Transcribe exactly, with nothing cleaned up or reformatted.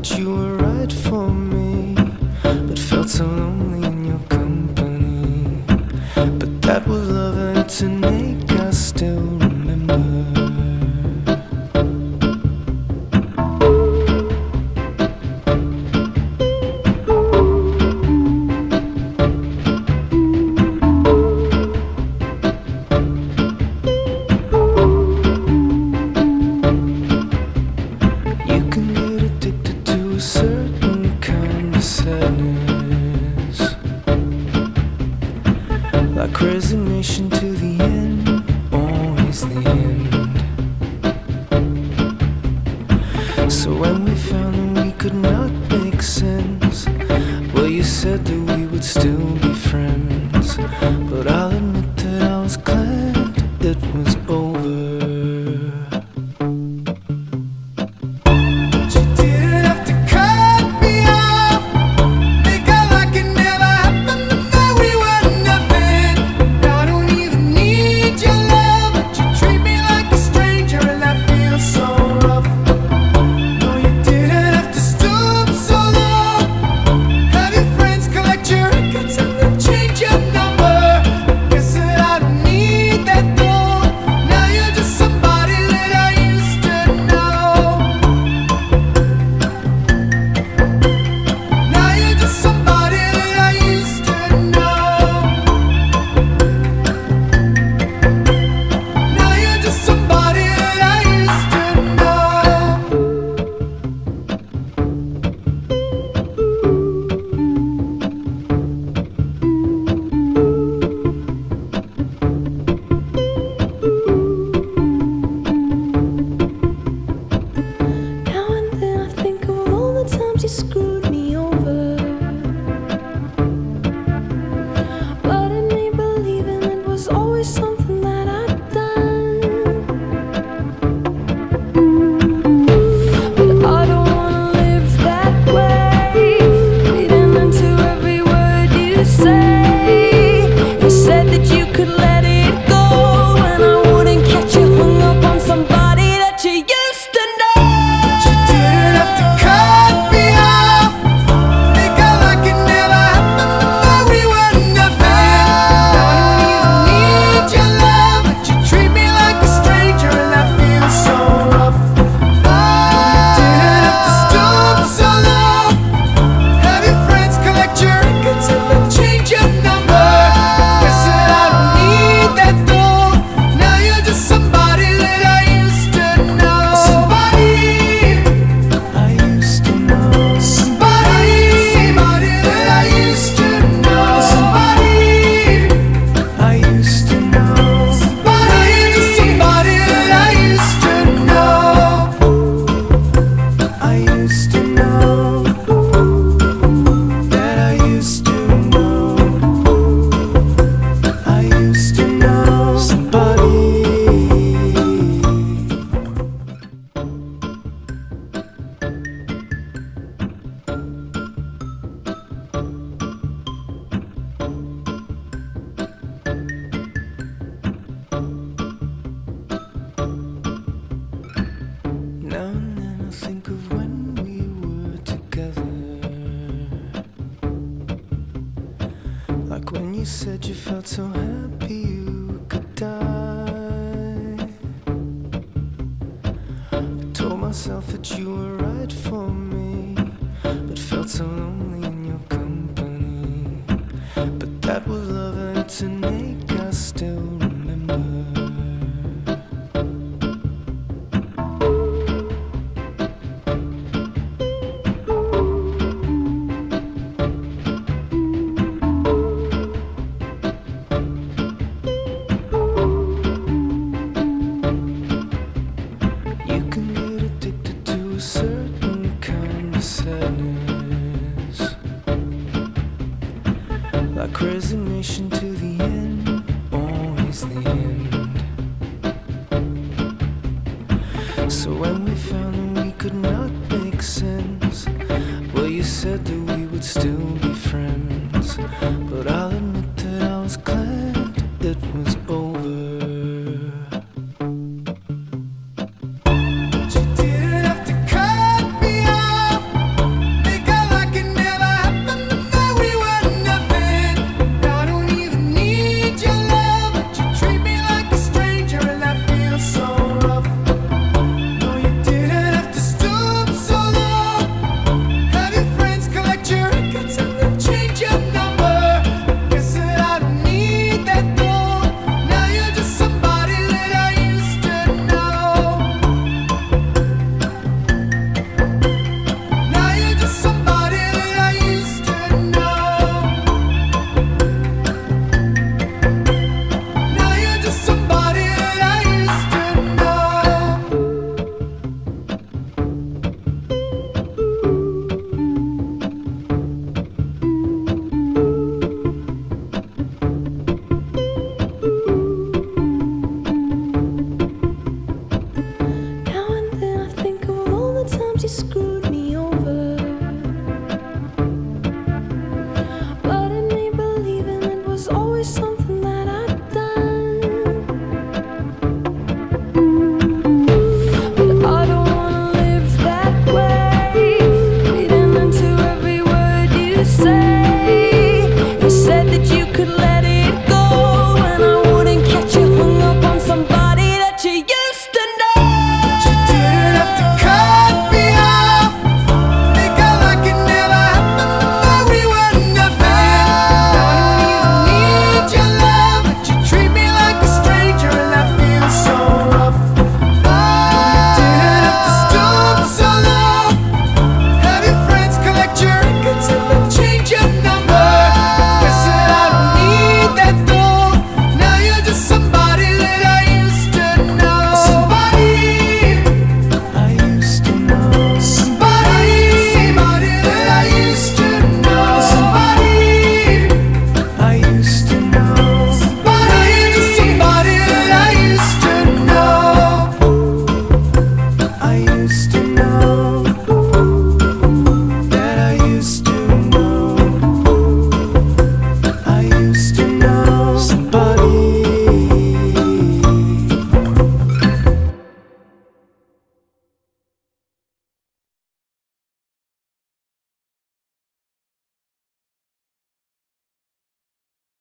that you were right for me, but felt so lonely in your company. But that was love and it's an ache I still remember. Certain kind of sadness, like resignation to the end, always the end. So when we found that we could not make sense, well, you said that we would still be friends. But I'll admit that I was glad it was over. You screwed me over, but it made believing it was always something that I'd done. But I don't wanna live that way, reading into every word you say. You said that you could let it go, and I wouldn't catch you hung up on somebody that you used to know. But you didn't have to cut me off. Now and then I think of when we were together, like when you said you felt so happy you could die. I told myself that you were right for me, but felt so lonely in your company. But that was love and it's an ache I still remember. Certain kind of sadness, like resignation to the end, always the end. So when we found that we could not make sense, well, you said that we would still be friends.